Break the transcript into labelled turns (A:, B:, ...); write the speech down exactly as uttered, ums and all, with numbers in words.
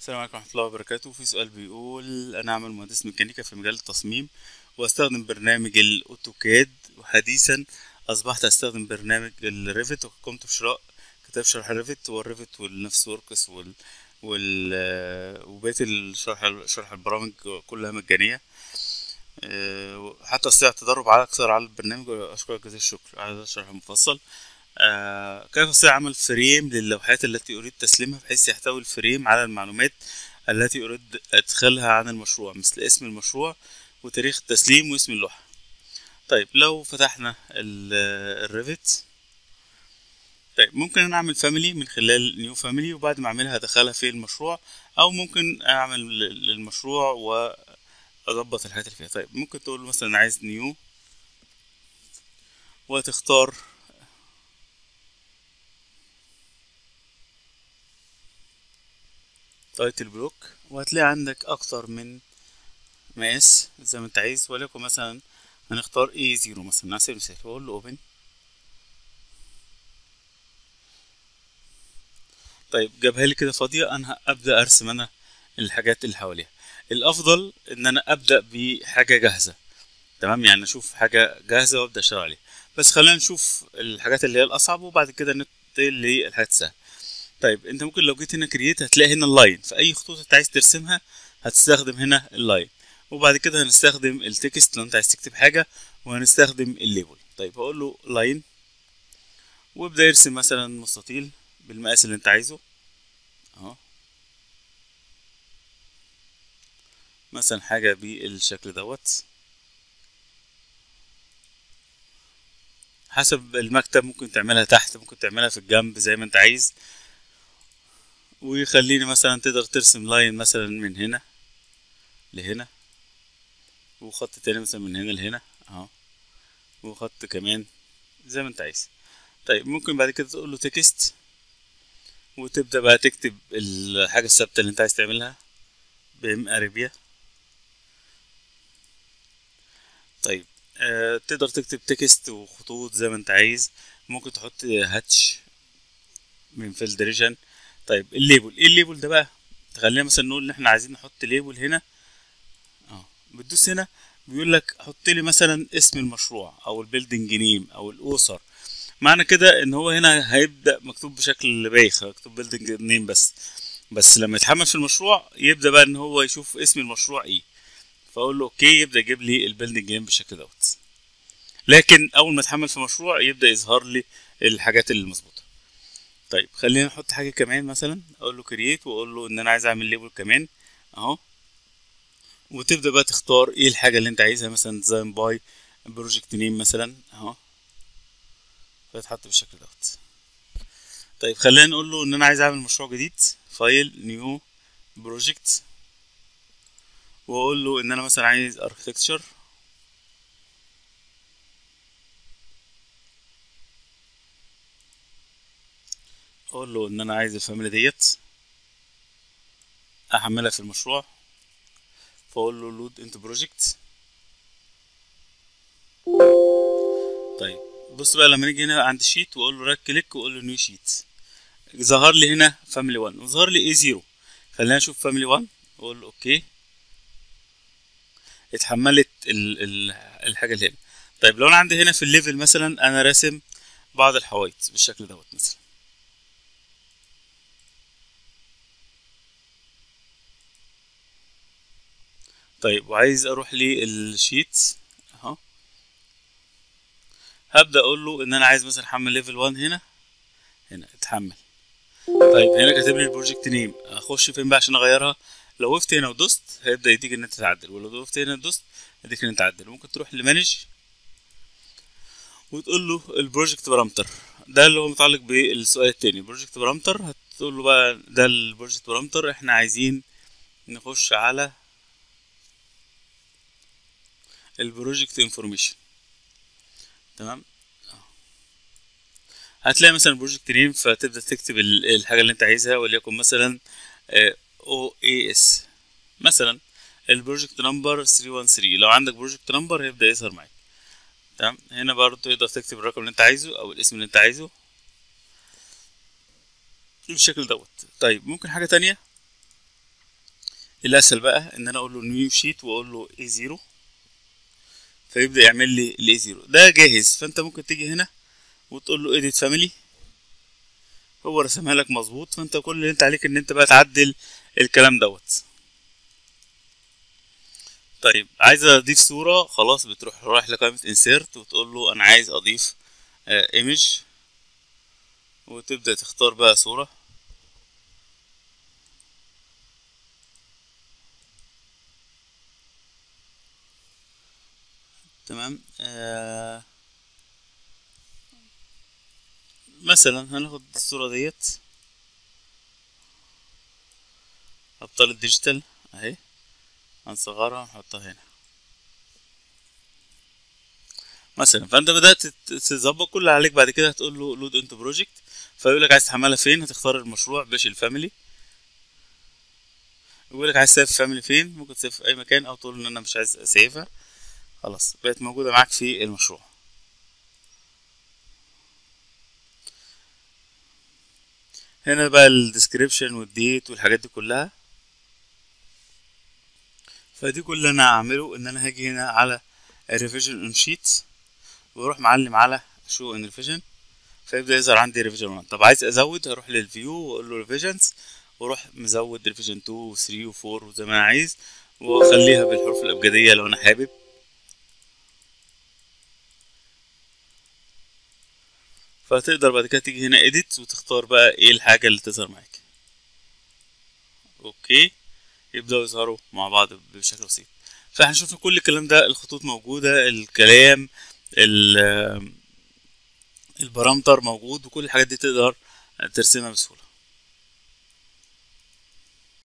A: السلام عليكم ورحمة الله وبركاته. في سؤال بيقول أنا أعمل مهندس ميكانيكا في مجال التصميم وأستخدم برنامج الأوتوكاد، وحديثا أصبحت أستخدم برنامج الريفت، وقمت بشراء كتاب شرح الريفت والريفت والنفس وركس وال وال وبقية الشرح شرح البرامج كلها مجانية. أه، حتى أستطيع التدرب على أكثر على البرنامج، وأشكرك جزيل الشكر على هذا الشرح المفصل. آه، كيف أستطيع عمل فريم للوحات التي أريد تسليمها بحيث يحتوي الفريم على المعلومات التي أريد أدخلها عن المشروع، مثل اسم المشروع وتاريخ التسليم واسم اللوحة. طيب لو فتحنا الريفت، طيب ممكن أنا أعمل فاميلي من خلال نيو فاميلي، وبعد ما أعملها أدخلها في المشروع، أو ممكن أعمل للمشروع وأضبط الحاجات اللي فيها. طيب ممكن تقول مثلا عايز نيو وتختار تايتل بلوك، وهتلاقي عندك أكتر من مقاس زي ما انت عايز، وليكن مثلا هنختار اي زيرو مثلا على سبيل المثال، واقول له اوبن. طيب جابها لي كده فاضيه، انا ابدا ارسم انا الحاجات اللي حواليها. الافضل ان انا ابدا بحاجه جاهزه، تمام، يعني اشوف حاجه جاهزه وابدا اشتغل عليها. بس خلينا نشوف الحاجات اللي هي الاصعب، وبعد كده ننتقل للحاجات السهله. طيب انت ممكن لو جيت هنا كرييت هتلاقي هنا اللاين، في اي خطوط انت عايز ترسمها هتستخدم هنا اللاين، وبعد كده هنستخدم التكست لو انت عايز تكتب حاجه، وهنستخدم الليبل. طيب هقول له لاين، وابدا يرسم مثلا مستطيل بالمقاس اللي انت عايزه اهو، مثلا حاجه بالشكل دوت. حسب المكتب ممكن تعملها تحت، ممكن تعملها في الجنب زي ما انت عايز. ويخليني مثلا تقدر ترسم لاين مثلا من هنا لهنا، وخط تاني مثلا من هنا لهنا اهو، وخط كمان زي ما انت عايز. طيب ممكن بعد كده تقول له تكست، وتبدا بقى تكتب الحاجه الثابته اللي انت عايز تعملها بام اريبيا. طيب آه تقدر تكتب تكست وخطوط زي ما انت عايز، ممكن تحط هاتش من فلتريشن. طيب الليبل، ايه الليبل ده بقى؟ خلينا مثلا نقول ان احنا عايزين نحط ليبل هنا اه، بتدوس هنا بيقول لك حط لي مثلا اسم المشروع او البيلدنج نيم او الاسر. معنى كده ان هو هنا هيبدا مكتوب بشكل بايخ، مكتوب بيلدنج نيم بس. بس لما يتحمل في المشروع يبدا بقى ان هو يشوف اسم المشروع ايه، فاقول له اوكي يبدا يجيب لي البيلدنج نيم بالشكل دوت. لكن اول ما اتحمل في مشروع يبدا يظهر لي الحاجات اللي مظبوطه. طيب خلينا نحط حاجه كمان، مثلا اقول له كرييت، واقول له ان انا عايز اعمل ليبل كمان اهو، وتبدا بقى تختار ايه الحاجه اللي انت عايزها، مثلا ديزاين باي بروجكت نيم مثلا اهو، فيتحط بالشكل دوت. طيب خلينا نقول له ان انا عايز اعمل مشروع جديد، فايل نيو بروجكت، واقول له ان انا مثلا عايز اركتكتشر، اقول له ان انا عايز الفاميلي ديت احملها في المشروع، فاقول له لود انت بروجكت. طيب بص بقى لما نيجي هنا عند شيت واقول له رايت كليك واقول له نيو شيت، ظهر لي هنا فاميلي واحد وظهر لي اي زيرو. خلينا نشوف فاميلي واحد واقول له اوكي، اتحملت ال ال الحاجه اللي هنا. طيب لو انا عندي هنا في الليفل مثلا انا راسم بعض الحوايط بالشكل دوت مثلا، طيب وعايز اروح للشيت اهو، هبدا اقول له ان انا عايز مثلا احمل ليفل واحد هنا، هنا اتحمل. طيب هنا كاتب لي البروجكت نيم، اخش فين بقى عشان اغيرها؟ لو وقفت هنا ودوست هيبدا يديك ان انت تعدل، ولو وقفت هنا ودوست يديك ان انت تعدل. ممكن تروح لمانج وتقول له البروجكت بارامتر، ده اللي هو متعلق بالسؤال التاني. بروجكت بارامتر هتقول له بقى ده البروجكت بارامتر، احنا عايزين نخش على البروجكت انفورميشن، تمام. هتلاقي مثلا بروجكت نيم، فتبدا تكتب ال- الحاجه اللي انت عايزها، وليكن مثلا او اي اس مثلا. البروجكت نمبر ثلاثمية وثلاثة عشر، لو عندك بروجكت نمبر هيبدا يظهر معاك، تمام. هنا برضه تقدر تكتب الرقم اللي انت عايزه او الاسم اللي انت عايزه بالشكل دوت. طيب ممكن حاجه تانية، الاسهل بقى ان انا اقول له نيو شيت واقول له اي زيرو، فيبدا يعمل لي الاي زيرو ده جاهز. فانت ممكن تيجي هنا وتقول له اديت فاميلي، هو رسمها لك مظبوط. فانت كل اللي انت عليك ان انت بقى تعدل الكلام دوت. طيب عايز اضيف صورة، خلاص بتروح رايح لقائمة انسيرت وتقول له انا عايز اضيف ايمج، وتبدأ تختار بقى صورة. تمام. آه مثلا هناخد الصورة ديت ابطال الديجيتال اهي، هنصغرها ونحطها هنا مثلا. فانت بدات تظبط كل اللي عليك. بعد كده هتقول له لود انت بروجكت، فيقول لك عايز تحملها فين، هتختار المشروع باش الفاميلي. يقول لك عايز سيف فاميلي فين، ممكن تسيف في اي مكان او تقول ان انا مش عايز اسيفها، خلاص بقت موجوده معاك في المشروع. هنا بقى الديسكريبشن والديت والحاجات دي كلها. فدي كل اللي انا هعمله ان انا هاجي هنا على الريفيجن اون شيت واروح معلم على شو ان ريفيجن، فيبدا يظهر عندي ريفيجن واحد. طب عايز ازود، هروح للفيو واقول له ريفيجنز واروح مزود ريفيجن اتنين و تلاتة و اربعة وزي ما انا عايز، واخليها بالحروف الابجديه لو انا حابب. فتقدر بعد كده تيجي هنا edit وتختار بقى ايه الحاجه اللي تظهر معاك. اوكي، يبداوا يظهروا مع بعض بشكل بسيط. فهنشوف كل الكلام ده، الخطوط موجوده، الكلام، ال- البارامتر موجود، وكل الحاجات دي تقدر ترسمها بسهوله.